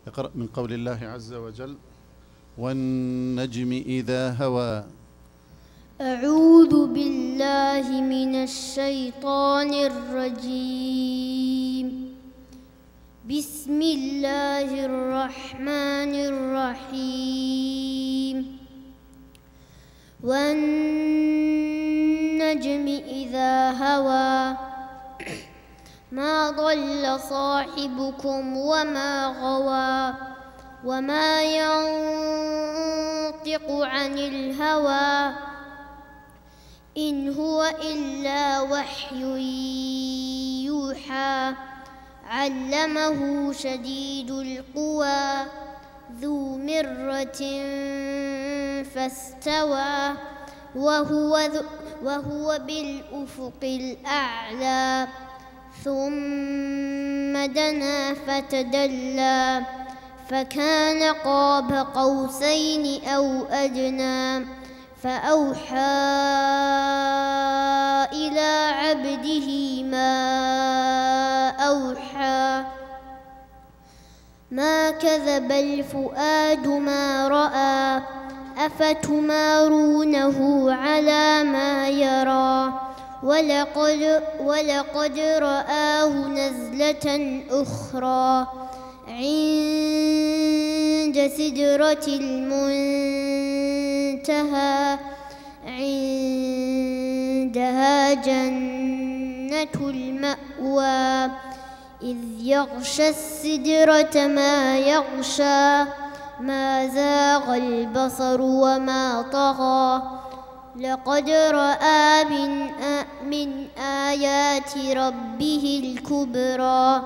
اقرأ من قول الله عز وجل: والنجم إذا هوى. أعوذ بالله من الشيطان الرجيم. بسم الله الرحمن الرحيم. والنجم إذا هوى ما ضل صاحبكم وما غوى وما ينطق عن الهوى إن هو إلا وحي يوحى علمه شديد القوى ذو مرة فاستوى وهو بالأفق الأعلى ثم دنا فتدلى فكان قاب قوسين أو أدنى فأوحى إلى عبده ما أوحى ما كذب الفؤاد ما رأى أفتمارونه على ما يرى ولقد رآه نزلة أخرى عند سدرة المنتهى عندها جنة المأوى إذ يغشى السدرة ما يغشى ما زاغ البصر وما طغى لقد رأى من آيات ربه الكبرى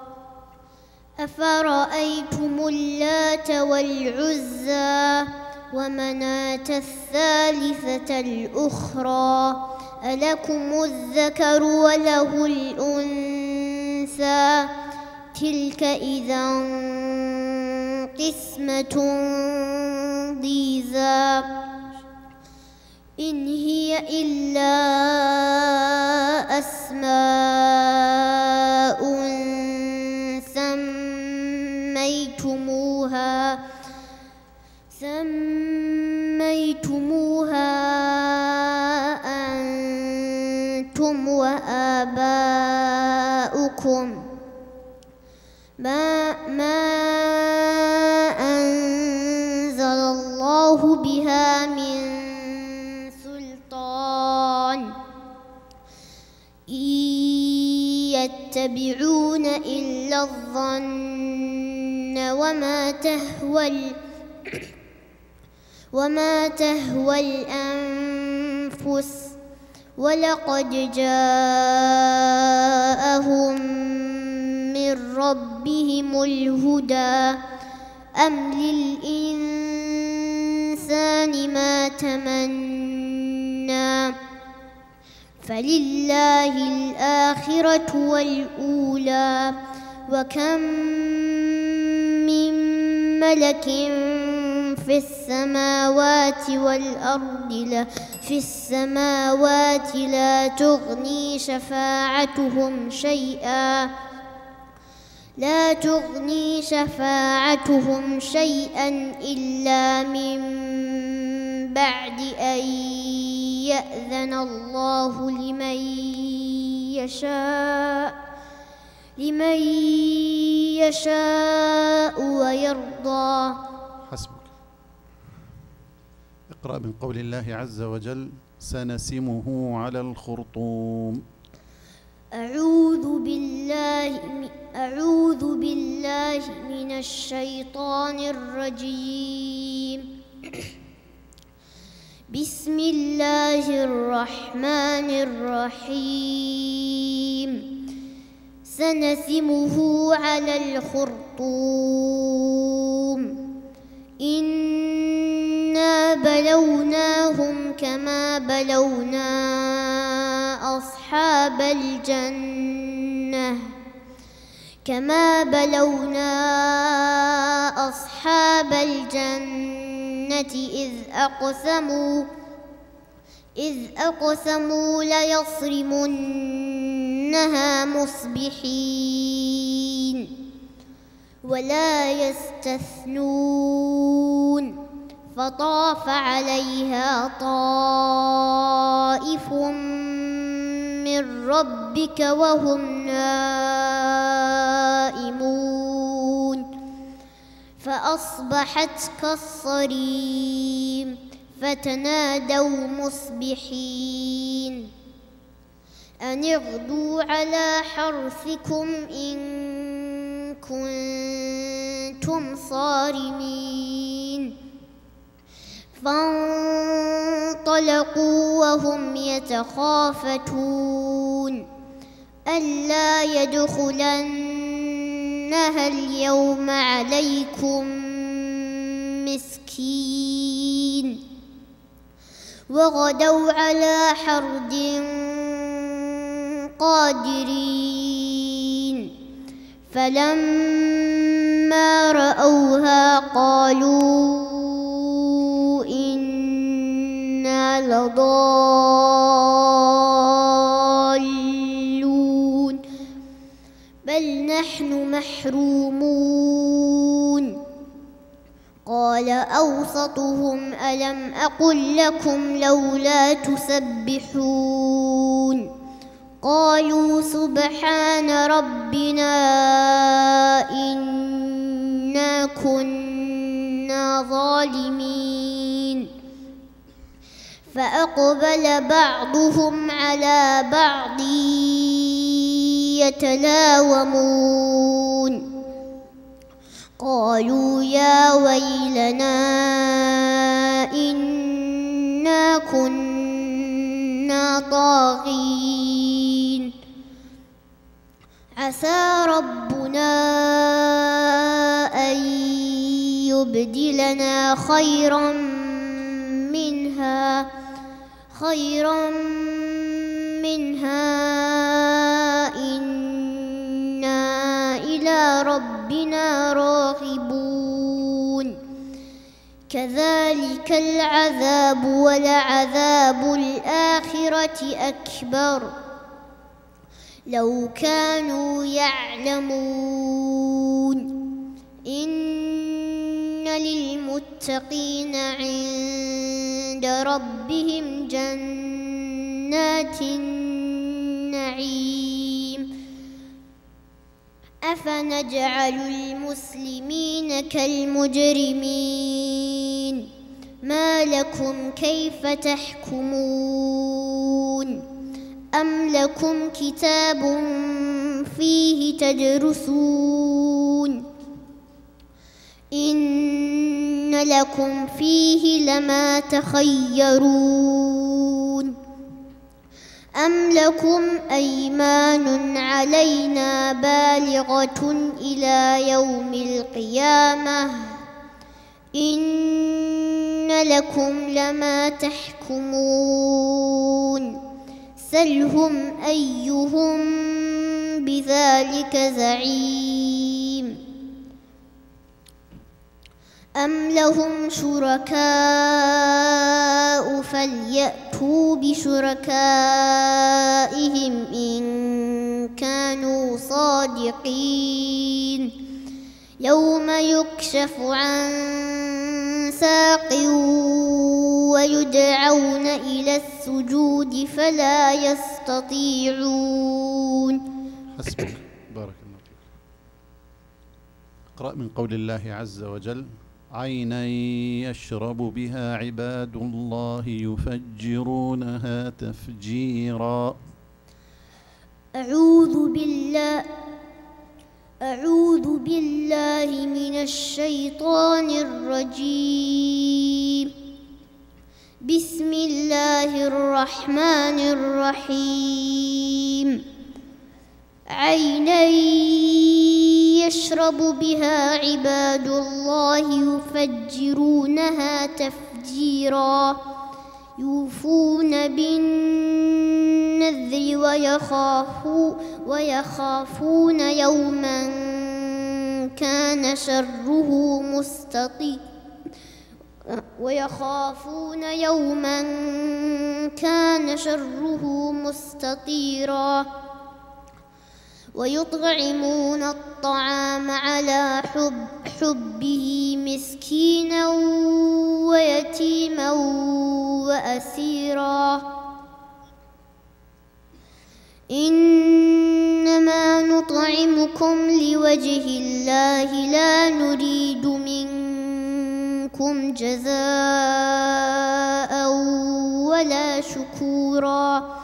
أفرأيتم اللات والعزى ومناة الثالثة الأخرى ألكم الذكر وله الأنثى تلك إذا قسمة ضيزى إن هي إلا أسماء سميتموها أنتم وآباؤكم ما أنزل الله بها من سلطان إن يتبعون إلا الظن وما تهوى الأنفس ولقد جاءهم من ربهم الهدى أم للإنسان ما تمنى فلله الآخرة والأولى وكم من ملك في السماوات والأرض لا تغني شفاعتهم شيئا إلا من بعد أن يأذن الله لمن يشاء ويرضى. حسبك. اقرأ من قول الله عز وجل: سنسمه على الخرطوم. أعوذ بالله من الشيطان الرجيم. بسم الله الرحمن الرحيم. سنسمه على الخرطوم إنا بلوناهم كما بلونا أصحاب الجنة إذ أقسموا ليصرمنها مصبحين ولا يستثنون فطاف عليها طائف من ربك وهم نائمون فأصبحت كالصريم فتنادوا مصبحين أن اغدوا على حرثكم إن كنتم صارمين فانطلقوا وهم يتخافتون ألا يدخلنها اليوم عليكم مسكين وغدوا على حرد قادرين فلما رأوها قالوا إنا لضالون بل نحن محرومون قال أوسطهم ألم أقل لكم لولا تسبحون قالوا سبحان ربنا إنا كنا ظالمين فأقبل بعضهم على بعض يتلاومون قالوا يا ويلنا إنا كنا طاغين عسى ربنا أن يبدلنا خيرا منها إنا إلى ربنا راغبون كذلك العذاب ولعذاب الآخرة أكبر لو كانوا يعلمون إن للمتقين عند ربهم جنات النعيم أفنجعل المسلمين كالمجرمين ما لكم كيف تحكمون أم لكم كتاب فيه تدرسون إن لكم فيه لما تخيرون أم لكم أيمان علينا بالغة إلى يوم القيامة إن لكم لما تحكمون سلهم أيهم بذلك زعيم أم لهم شركاء فليأتوا بشركائهم إن كانوا صادقين يوم يكشف عن ساق ويدعون إلى السجود فلا يستطيعون. حسبك، بارك الله فيك. اقرأ من قول الله عز وجل: عينا يشرب بها عباد الله يفجرونها تفجيرا. أعوذ بالله من الشيطان الرجيم. بسم الله الرحمن الرحيم. عينا يشرب بها عباد الله يفجرونها تفجيرا يوفون بالنذر ويخافون يوما كان شره مستطيرا ويطعمون الطعام على حبه مسكينا ويتيما وأسيرا إنما نطعمكم لوجه الله لا نريد منكم جزاء ولا شكورا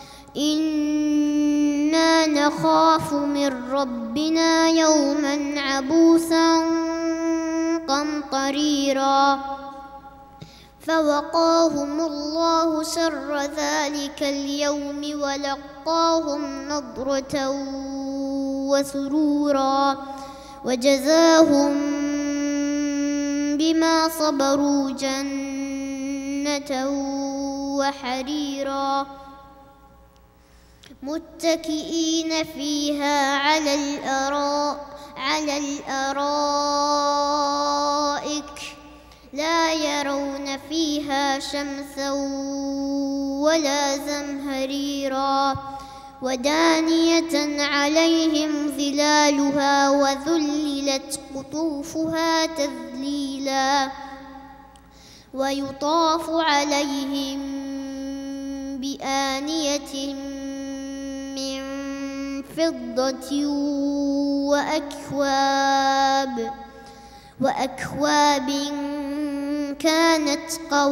إنا نخاف من ربنا يوما عبوسا قمطريرا فوقاهم الله شر ذلك اليوم ولقاهم نضرة وسرورا وجزاهم بما صبروا جنة وحريرا متكئين فيها على الأرائك لا يرون فيها شمسا ولا زمهريرا ودانية عليهم ظلالها وذللت قطوفها تذليلا ويطاف عليهم بآنية من فضة وأكواب كانت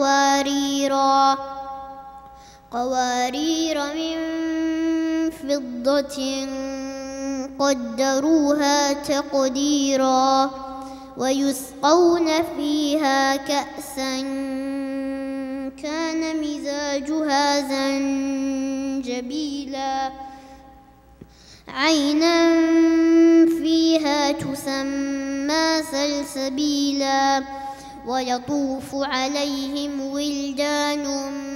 قوارير من فضة قدروها تقديرا ويسقون فيها كأسا كان مزاجها زنجبيلا عينا فيها تسمى سلسبيلا ويطوف عليهم ولدان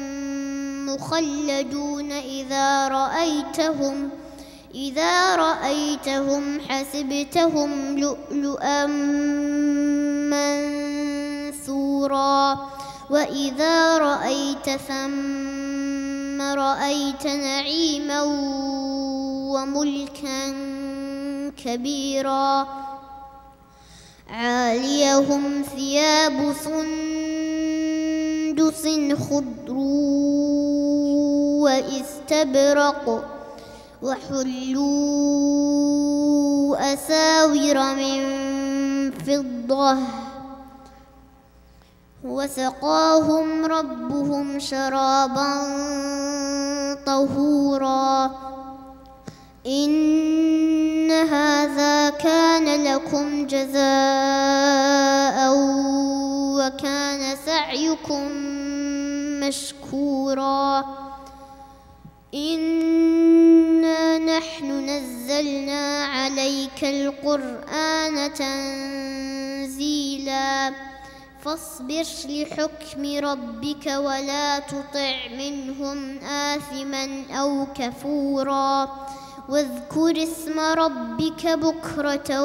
مخلدون إذا رأيتهم حسبتهم لؤلؤا منثورا وإذا رأيت ثم رأيت نعيما وملكا كبيرا عاليهم ثياب سندس خضر واستبرق وحلوا أساور من فضة وسقاهم ربهم شرابا طهورا إن هذا كان لكم جزاء وكان سعيكم مشكورا إنا نحن نزلنا عليك القرآن تنزيلا فاصبر لحكم ربك ولا تطع منهم آثما أو كفورا واذكر اسم ربك بكرة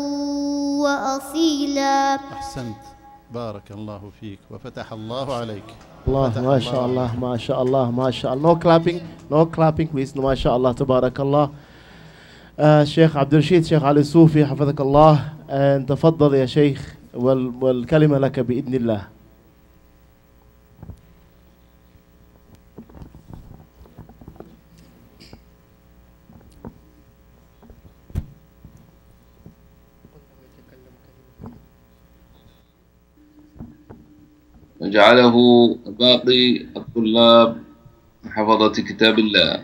وأصيلا. أحسنت، بارك الله فيك وفتح الله عليك. الله ما شاء الله ما شاء الله ما شاء الله. No clapping please. ما شاء الله تبارك الله. الشيخ عبد الرشيد شيخ علي الصوفي حفظك الله، تفضل يا شيخ والكلمة لك بإذن الله. وجعله باقي الطلاب حفظة كتاب الله.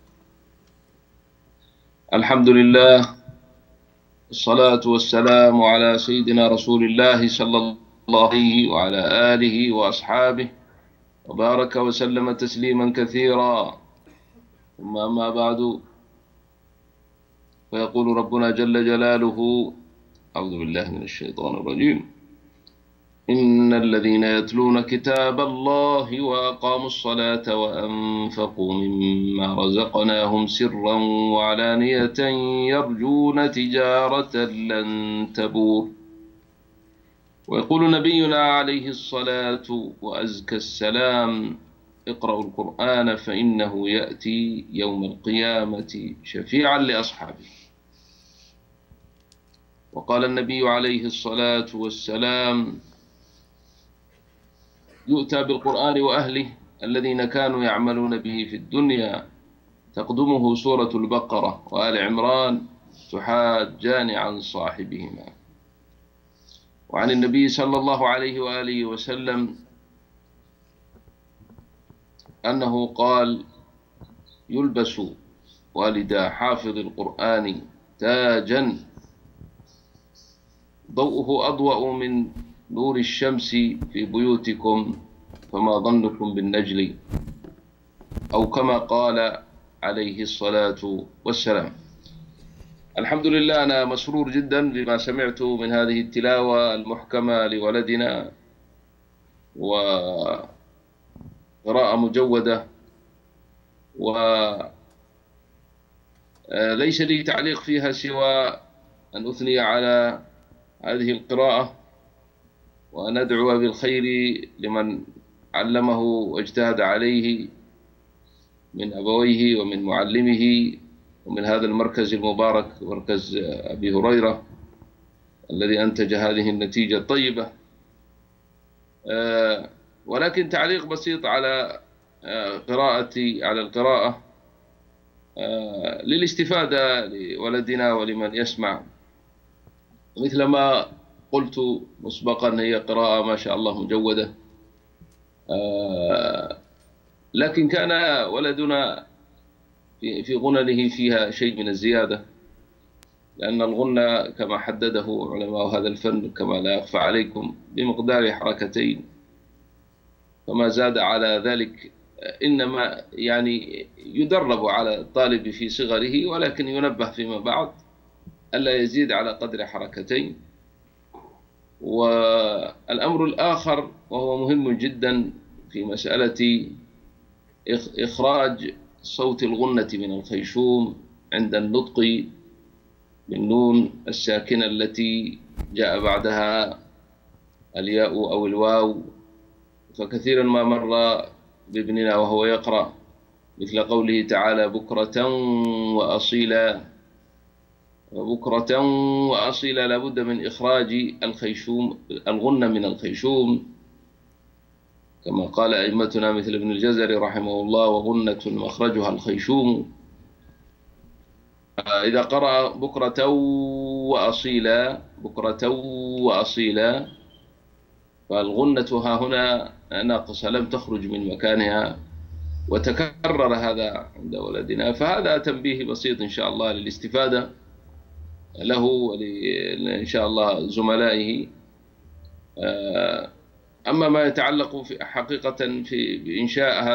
الحمد لله، الصلاة والسلام على سيدنا رسول الله صلى الله عليه وعلى آله وأصحابه وبارك وسلم تسليما كثيرا. ثم أما بعد، فيقول ربنا جل جلاله: أعوذ بالله من الشيطان الرجيم: إن الذين يتلون كتاب الله وأقاموا الصلاة وأنفقوا مما رزقناهم سرا وعلانية يرجون تجارة لن تبور. ويقول نبينا عليه الصلاة وأزكى السلام: اقرأوا القرآن فإنه يأتي يوم القيامة شفيعا لأصحابه. وقال النبي عليه الصلاة والسلام: يؤتى بالقرآن وأهله الذين كانوا يعملون به في الدنيا، تقدمه سورة البقرة وآل عمران تحاجان عن صاحبهما. وعن النبي صلى الله عليه وآله وسلم أنه قال: يلبس والدا حافظ القرآن تاجا ضوءه أضوأ من نور الشمس في بيوتكم، فما ظنكم بالنجل، أو كما قال عليه الصلاة والسلام. الحمد لله، أنا مسرور جدا بما سمعت من هذه التلاوة المحكمة لولدنا، وقراءة مجودة، وليس لي تعليق فيها سوى أن أثني على هذه القراءة، وأن أدعو بالخير لمن علمه واجتهد عليه من أبويه ومن معلمه ومن هذا المركز المبارك، مركز أبي هريرة الذي أنتج هذه النتيجة الطيبة. ولكن تعليق بسيط على القراءة للاستفادة لولدنا ولمن يسمع. مثل ما قلت مسبقا، هي قراءة ما شاء الله مجودة، لكن كان ولدنا في غننه فيها شيء من الزيادة، لأن الغنى كما حدده علماء هذا الفن كما لا يخفى عليكم بمقدار حركتين، فما زاد على ذلك إنما يعني يدرب على الطالب في صغره، ولكن ينبه فيما بعد ألا يزيد على قدر حركتين. والأمر الآخر وهو مهم جدا في مسألة إخراج صوت الغنة من الخيشوم عند النطق بالنون الساكنة التي جاء بعدها الياء أو الواو. فكثيرا ما مر بابننا وهو يقرأ مثل قوله تعالى: بكرة وأصيلا، وبكرة وأصيلا لابد من إخراج الغنة من الخيشوم، كما قال أئمتنا مثل ابن الجزري رحمه الله: وغنة مخرجها الخيشوم. إذا قرأ بكرة وأصيلا، بكرة وأصيلا، فالغنة ها هنا ناقصة لم تخرج من مكانها، وتكرر هذا عند ولدنا. فهذا تنبيه بسيط إن شاء الله للاستفادة له وإن شاء الله زملائه. أما ما يتعلق في حقيقة في بإنشاء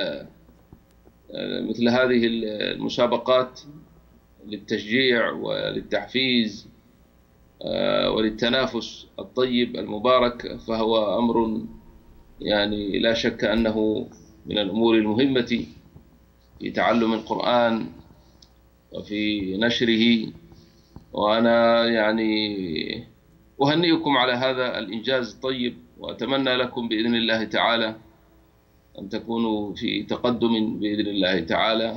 مثل هذه المسابقات للتشجيع وللتحفيز وللتنافس الطيب المبارك، فهو أمر يعني لا شك أنه من الأمور المهمة في تعلم القرآن وفي نشره. وأنا يعني أهنئكم على هذا الإنجاز الطيب، وأتمنى لكم بإذن الله تعالى أن تكونوا في تقدم بإذن الله تعالى،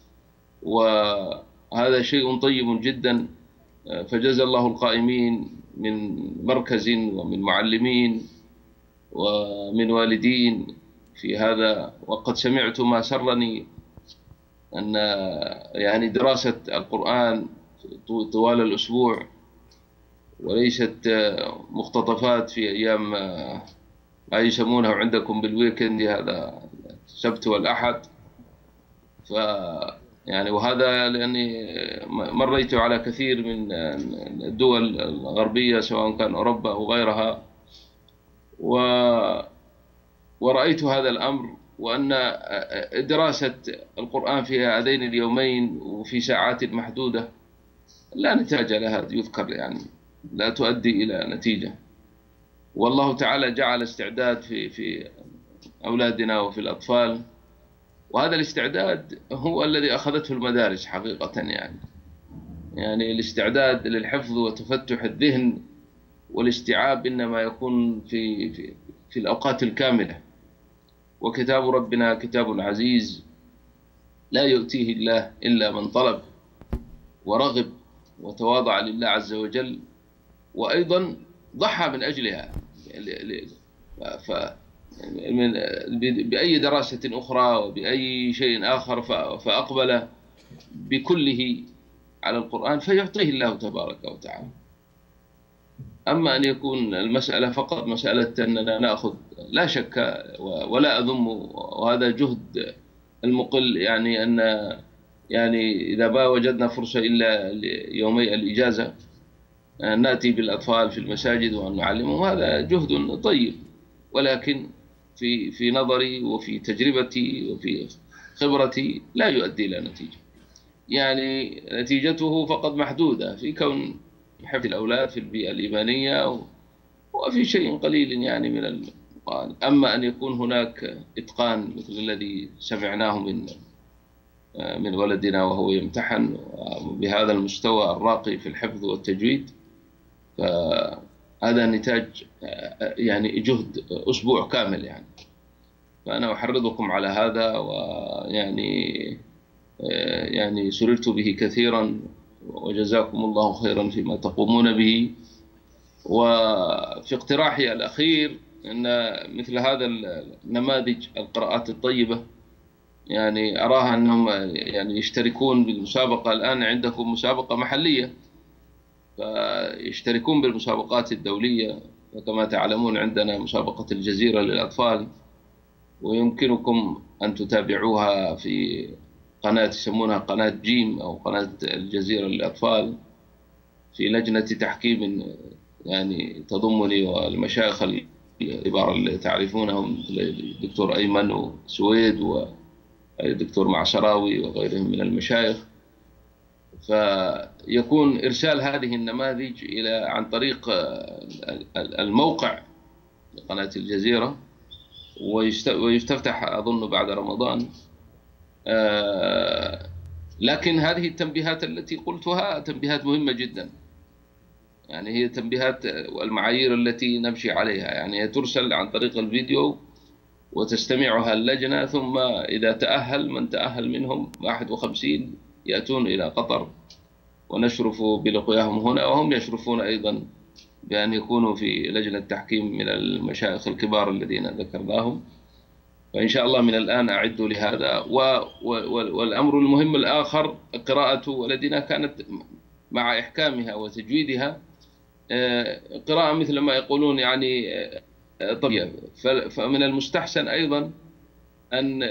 وهذا شيء طيب جدا. فجزا الله القائمين من مركز ومن معلمين ومن والدين في هذا. وقد سمعت ما سرني أن يعني دراسة القرآن طوال الأسبوع، وليست مقتطفات في أيام ما يسمونه عندكم بالويكند، هذا السبت والأحد. يعني وهذا لأني مريت على كثير من الدول الغربية سواء كان أوروبا أو غيرها، ورأيت هذا الأمر، وأن دراسة القرآن في هذين اليومين وفي ساعات محدودة لا نتاج لها يذكر، يعني لا تؤدي إلى نتيجة. والله تعالى جعل استعداد في أولادنا وفي الأطفال، وهذا الاستعداد هو الذي أخذته المدارس حقيقة. يعني الاستعداد للحفظ وتفتح الذهن والاستيعاب إنما يكون في الأوقات الكاملة. وكتاب ربنا كتاب عزيز لا يؤتيه الله إلا من طلب ورغب وتواضع لله عز وجل، وأيضا ضحى من أجلها بأي دراسة أخرى وبأي شيء آخر، فأقبل بكله على القرآن فيعطيه الله تبارك وتعالى. أما أن يكون المسألة فقط مسألة أننا نأخذ، لا شك ولا أذم، وهذا جهد المقل، يعني أن يعني إذا ما وجدنا فرصة إلا يومي الإجازة نأتي بالأطفال في المساجد وأن نعلمهم، هذا جهد طيب، ولكن في نظري وفي تجربتي وفي خبرتي لا يؤدي إلى نتيجة. يعني نتيجته فقط محدودة في كون حفظ الأولاد في البيئة الإيمانية وفي شيء قليل يعني من القرآن. أما أن يكون هناك إتقان مثل الذي سمعناه من ولدنا وهو يمتحن بهذا المستوى الراقي في الحفظ والتجويد، فهذا نتاج يعني جهد أسبوع كامل يعني. فأنا أحرضكم على هذا، ويعني سررت به كثيرا، وجزاكم الله خيرا فيما تقومون به. وفي اقتراحي الأخير أن مثل هذا النماذج القراءات الطيبة يعني أراها أنهم يعني يشتركون بالمسابقة. الآن عندكم مسابقة محلية، فيشتركون بالمسابقات الدولية، وكما تعلمون عندنا مسابقة الجزيرة للأطفال، ويمكنكم أن تتابعوها في قناة يسمونها قناة جيم أو قناة الجزيرة للأطفال، في لجنة تحكيم يعني تضمني والمشايخ الكبار اللي تعرفونهم، الدكتور أيمن وسويد والدكتور معشراوي وغيرهم من المشايخ. فيكون إرسال هذه النماذج عن طريق الموقع قناة الجزيرة، ويستفتح أظن بعد رمضان. لكن هذه التنبيهات التي قلتها تنبيهات مهمة جدا، يعني هي تنبيهات والمعايير التي نمشي عليها، يعني هي ترسل عن طريق الفيديو وتستمعها اللجنة، ثم إذا تأهل من تأهل منهم 51 يأتون إلى قطر ونشرف بلقياهم هنا، وهم يشرفون أيضا بأن يكونوا في لجنة تحكيم من المشايخ الكبار الذين ذكرناهم. فإن شاء الله من الآن أعدوا لهذا. والأمر المهم الآخر، قراءة ولدنا كانت مع إحكامها وتجويدها قراءة مثل ما يقولون يعني طبيعية. فمن المستحسن أيضا أن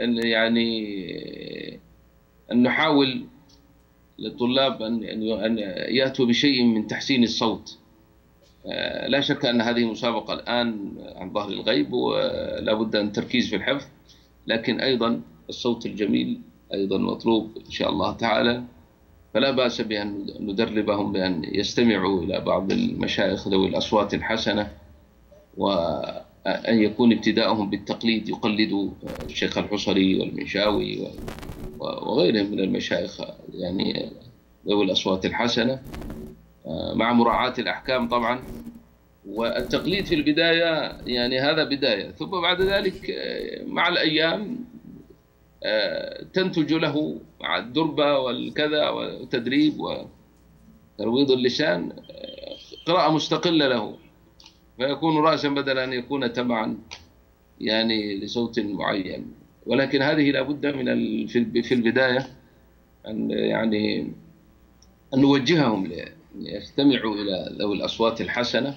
نحاول للطلاب أن يأتوا بشيء من تحسين الصوت. لا شك أن هذه مسابقة الآن عن ظهر الغيب، ولا بد أن تركيز في الحفظ، لكن أيضا الصوت الجميل أيضا مطلوب إن شاء الله تعالى. فلا بأس بأن ندربهم بأن يستمعوا إلى بعض المشايخ ذوي الأصوات الحسنة، وأن يكون ابتداءهم بالتقليد، يقلدوا الشيخ الحصري والمنشاوي وغيرهم من المشايخ يعني ذوي الأصوات الحسنة، مع مراعاة الأحكام طبعا. والتقليد في البداية يعني هذا بداية، ثم بعد ذلك مع الأيام تنتج له مع الدربة والكذا والتدريب وترويض اللسان قراءة مستقلة له، فيكون رأسا بدل أن يكون تبعا يعني لصوت معين. ولكن هذه لابد من في البداية أن يعني أن نوجههم يستمعوا إلى ذوي الأصوات الحسنة،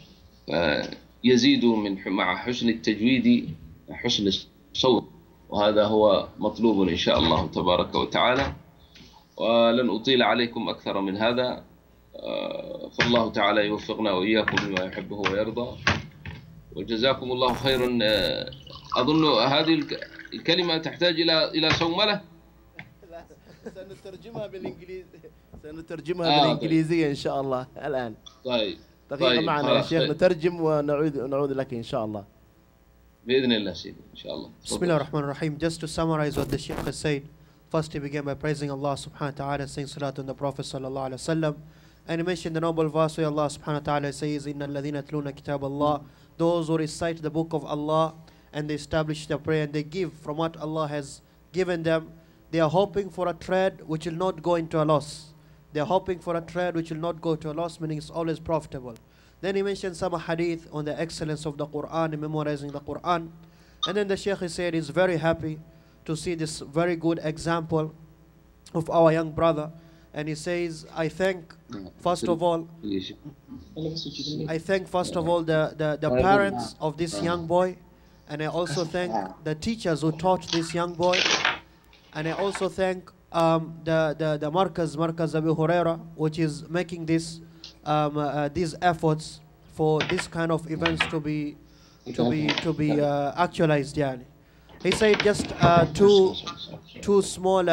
يزيدوا مع حسن التجويد حسن الصوت، وهذا هو مطلوب إن شاء الله تبارك وتعالى. ولن أطيل عليكم أكثر من هذا، فالله تعالى يوفقنا وإياكم لما يحبه ويرضى، وجزاكم الله خيرا. أظن هذه الكلمة تحتاج إلى صوملة. سنترجمها بالإنجليزية إن شاء الله الآن. طيب دقيقة معنا يا شيخ، نترجم ونعود لك إن شاء الله. بإذن الله سيدي إن شاء الله. Bismillah ar-Rahman ar-Rahim. Just to summarize what the Shaykh has said, first he began by praising Allah subhanahu wa ta'ala, saying salat on the Prophet sallallahu alaihi wasallam, and he mentioned the noble verse where Allah subhanahu wa ta'ala says, Inna alladhina yatluna kitab Allah, those who recite the book of Allah and they establish their prayer and they give from what Allah has given them, they are hoping for a trade which will not go into a loss. They're hoping for a trade which will not go to a loss, meaning it's always profitable. Then he mentioned some hadith on the excellence of the Quran and memorizing the Quran. And then the Shaykh, he said he's very happy to see this very good example of our young brother. And he says, I thank, first of all, the parents of this young boy. And I also thank the teachers who taught this young boy. And I also thank the Markaz Abu Huraira, which is making this these efforts for this kind of events to be actualized. Yani. He said just two small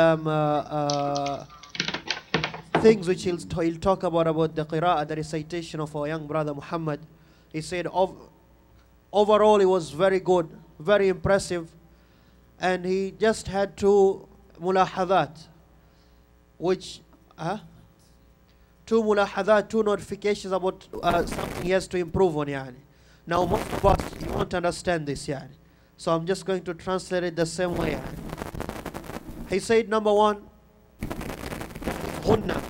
things which he'll talk about the qira'ah, the recitation of our young brother Muhammad. He said overall it was very good, very impressive, and he just had two mulahadhat, which two notifications about something he has to improve on. Yani. Now most of us you won't understand this, yani. So I'm just going to translate it the same way. Yani. He said number one, ghunna.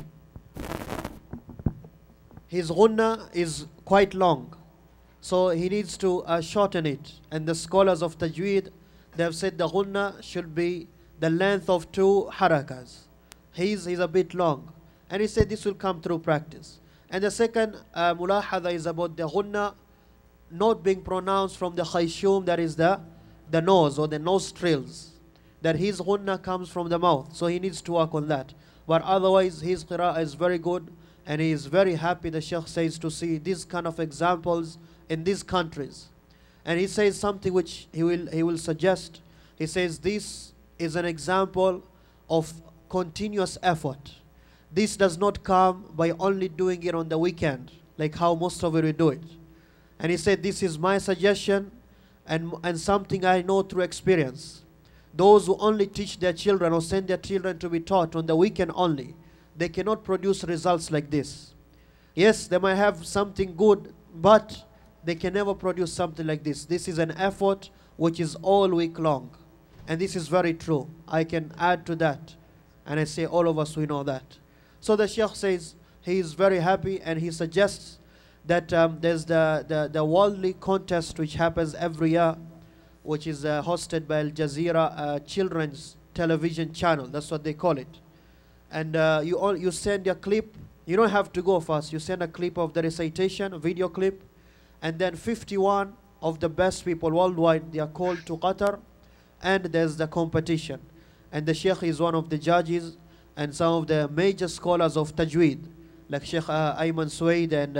His ghunna is quite long, so he needs to shorten it. And the scholars of Tajweed, they have said the ghunna should be the length of 2 harakas. He's a bit long. And he said this will come through practice. And the second mulahadha is about the ghunna not being pronounced from the khayshum, that is the nose or the nostrils. That his ghunna comes from the mouth. So he needs to work on that. But otherwise his qira'ah is very good. And he is very happy, the Shaykh says, to see these kind of examples in these countries. And he says something which he will suggest. He says this is an example of continuous effort. This does not come by only doing it on the weekend, like how most of you do it. And he said this is my suggestion and something I know through experience. Those who only teach their children or send their children to be taught on the weekend only, they cannot produce results like this. Yes, they might have something good, but they can never produce something like this. This is an effort which is all week long. And this is very true. I can add to that. And I say all of us, we know that. So the Shaykh says he is very happy, and he suggests that there's the worldly contest which happens every year, which is hosted by Al Jazeera children's television channel. That's what they call it. And you send a clip. You don't have to go fast. You send a clip of the recitation, a video clip, and then 51 of the best people worldwide, they are called to Qatar, and there's the competition. And the Sheikh is one of the judges, and some of the major scholars of Tajweed, like Sheikh Ayman Suwaid and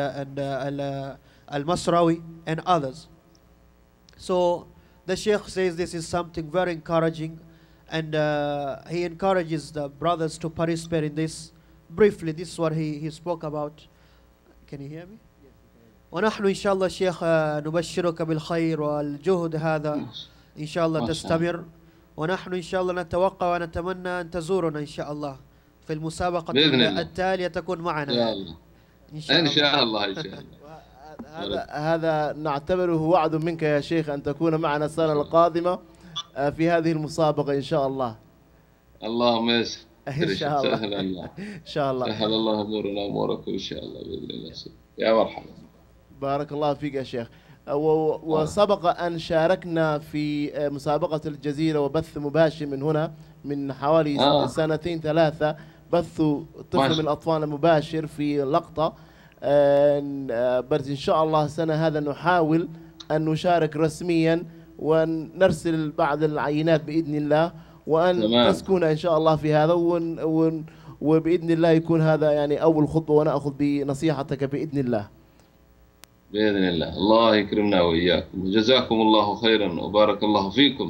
Al-Masrawi and others. So the Sheikh says this is something very encouraging, and he encourages the brothers to participate in this. Briefly, this is what he spoke about. Can you hear me? ونحن إن شاء الله شيخ نبشرك بالخير والجهد هذا إن شاء الله تستمر ونحن إن شاء الله نتوقع ونتمنى أن تزورنا إن شاء الله في المسابقة التالية تكون معنا إن شاء الله إن شاء الله. هذا نعتبره وعد منك يا شيخ أن تكون معنا السنة القادمة في هذه المسابقة إن شاء الله. اللهم يسر إن شاء الله. إن شاء الله. سهل الله أمورنا أموركم إن شاء الله بإذن الله. يا مرحبا. بارك الله فيك يا شيخ. وسبق أن شاركنا في مسابقة الجزيرة وبث مباشر من هنا من حوالي سنتين ثلاثة، بث طفل من الأطفال مباشر في لقطة. بس إن شاء الله السنة هذا نحاول أن نشارك رسميا ونرسل بعض العينات بإذن الله، وأن تسكن إن شاء الله في هذا، وبإذن الله يكون هذا يعني أول خطوة ونأخذ بنصيحتك بإذن الله. بإذن الله. الله يكرمنا وإياكم وجزاكم الله خيرا وبارك الله فيكم.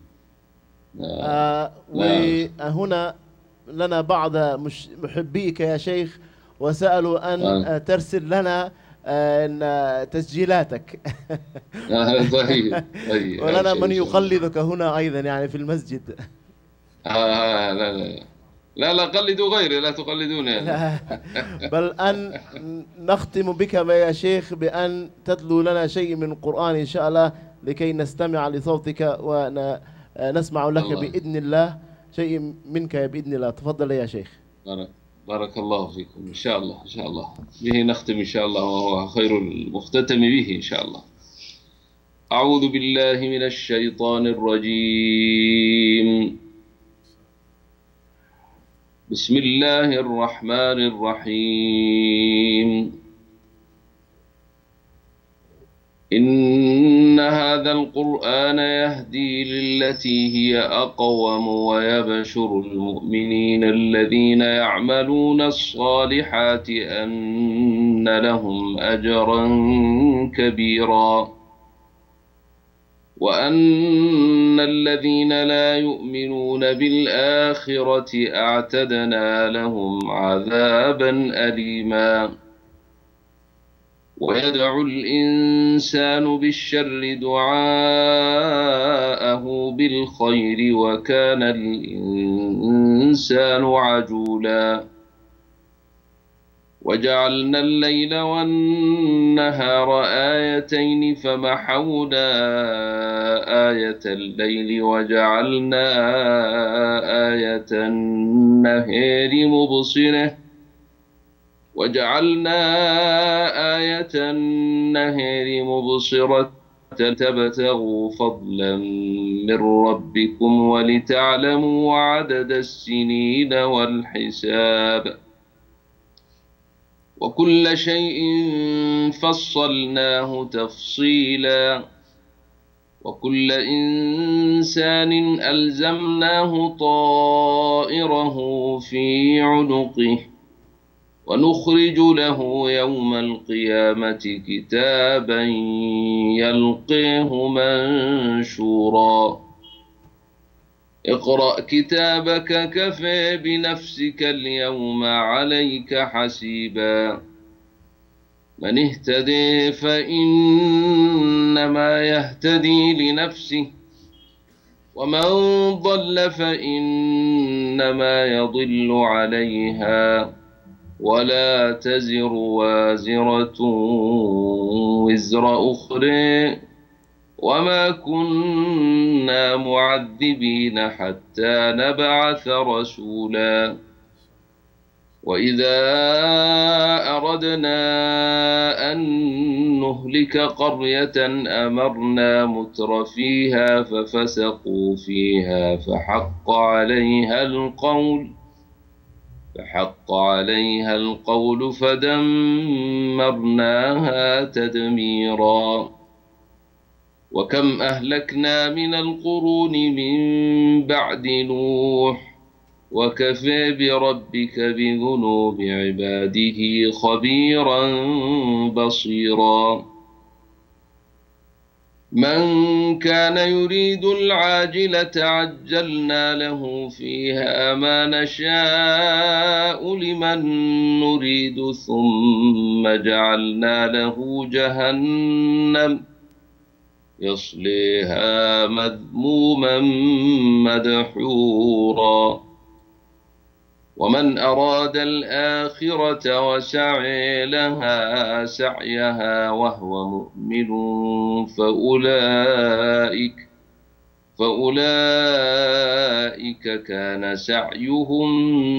وهنا لنا بعض محبيك يا شيخ وسألوا أن ترسل لنا تسجيلاتك. طيب. ولنا من يقلدك هنا أيضا يعني في المسجد. لا قلدوا غيري، لا تقلدوني. بل أن نختم بك يا شيخ بأن تتلو لنا شيء من القرآن إن شاء الله لكي نستمع لصوتك ونسمع لك بإذن الله شيء منك بإذن الله. تفضل يا شيخ. بارك الله فيكم. إن شاء الله إن شاء الله به نختم إن شاء الله، وهو خير المختتم به إن شاء الله. أعوذ بالله من الشيطان الرجيم. بسم الله الرحمن الرحيم. إن هذا القرآن يهدي للتي هي أقوم ويبشر المؤمنين الذين يعملون الصالحات أن لهم أجرا كبيرا، وأن الذين لا يؤمنون بالآخرة أعتدنا لهم عذابا أليما. ويدعو الإنسان بالشر دعاءه بالخير وكان الإنسان عجولا. وجعلنا الليل والنهار آيتين فمحونا آية الليل وجعلنا آية النهار مبصرة تبتغوا فضلا من ربكم ولتعلموا عدد السنين والحساب، وكل شيء فصلناه تفصيلا، وكل إنسان ألزمناه طائره في عنقه، ونخرج له يوم القيامة كتابا يلقيه منشورا. اقرأ كتابك كفى بنفسك اليوم عليك حسيبا. من اهتدي فإنما يهتدي لنفسه، ومن ضل فإنما يضل عليها، ولا تزر وازرة وزر أخرى، وما كنا معذبين حتى نبعث رسولا. وإذا أردنا أن نهلك قرية أمرنا متر فيها ففسقوا فيها فحق عليها القول فدمرناها تدميرا. وكم أهلكنا من القرون من بعد نوح، وكفى بربك بذنوب عباده خبيرا بصيرا. من كان يريد العاجلة عجلنا له فيها ما نشاء لمن نريد ثم جعلنا له جهنم يصليها مذموما مدحورا. ومن أراد الآخرة وسعي لها سعيها وهو مؤمن فأولئك كان سعيهم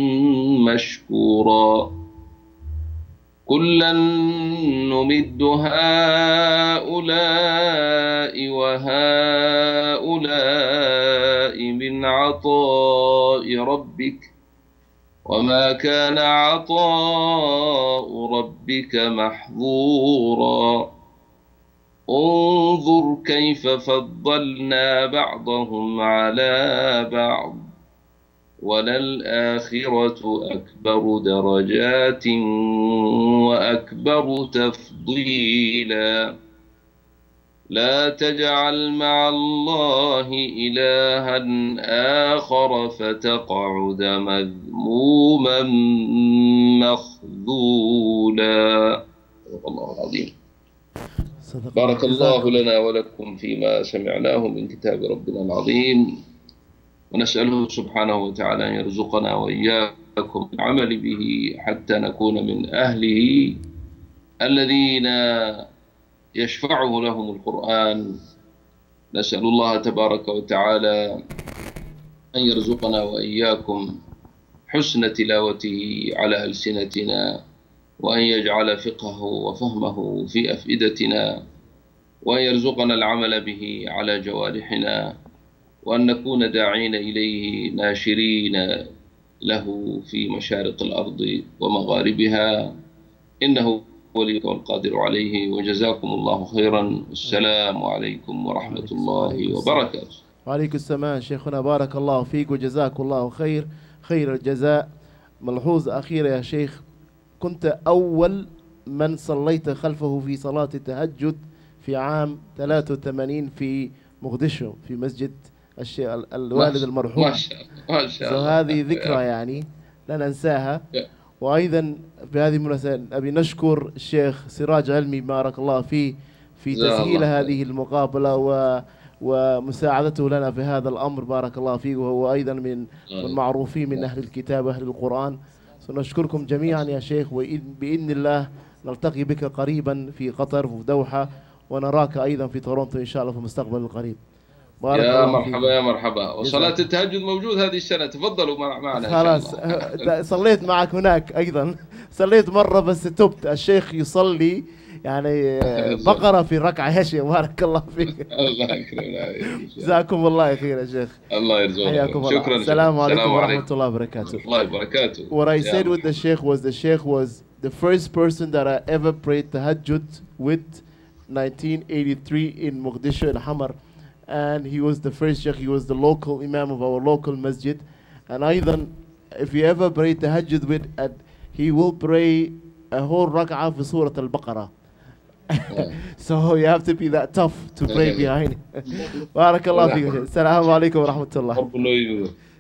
مشكورا. كلا نمد هؤلاء وهؤلاء من عطاء ربك، وما كان عطاء ربك محظورا. انظر كيف فضلنا بعضهم على بعض، وللآخرة أكبر درجات وأكبر تفضيلا. لا تجعل مع الله إلها آخر فتقعد مذموما مخذولا. صدق الله العظيم. بارك الله لنا ولكم فيما سمعناه من كتاب ربنا العظيم، ونسأله سبحانه وتعالى أن يرزقنا وإياكم العمل به حتى نكون من أهله الذين يشفعه لهم القرآن. نسأل الله تبارك وتعالى أن يرزقنا وإياكم حسن تلاوته على ألسنتنا، وأن يجعل فقهه وفهمه في أفئدتنا، وأن يرزقنا العمل به على جوارحنا، وأن نكون داعين إليه ناشرين له في مشارق الأرض ومغاربها، إنه ولي والقادر عليه. وجزاكم الله خيرا، والسلام عليكم ورحمة الله وبركاته. وعليكم السلام شيخنا، بارك الله فيك وجزاك الله خير الجزاء. ملحوظة أخيرة يا شيخ، كنت أول من صليت خلفه في صلاة التهجد في عام 83 في مقدشو في مسجد الوالد المرحوم. ما شاء الله. هذه ذكرى يعني لا ننساها. وأيضا بهذه المناسبة أبي نشكر الشيخ سراج علمي بارك الله فيه في تسهيل هذه المقابلة ومساعدته لنا في هذا الأمر، بارك الله فيه، وهو أيضا من المعروفين من أهل الكتاب وأهل القرآن. سنشكركم جميعا يا شيخ، وبإذن الله نلتقي بك قريبا في قطر وفي دوحة، ونراك أيضا في تورونتو إن شاء الله في المستقبل القريب. يا مرحبا يا مرحبا. وصلاة التهجد موجود هذه السنة، تفضلوا معنا. خلاص صليت معك هناك أيضا، صليت مرة بس تبت. الشيخ يصلي يعني بقرة في ركعة يا شيخ، بارك الله فيك. الله يكرمك. جزاكم الله خير يا شيخ. الله يرزقك. شكرا. السلام عليكم ورحمة الله وبركاته. الله وبركاته. What I said with the Sheikh was the first person that I ever prayed tahajjud with 1983 in Mogadishu in Hamar. And he was the first Sheikh, he was the local Imam of our local masjid. And أيضا if you ever pray tahajjud with, he will pray a whole rak'ah في سورة البقرة. So you have to be that tough to pray behind. بارك الله فيك. السلام عليكم ورحمة الله.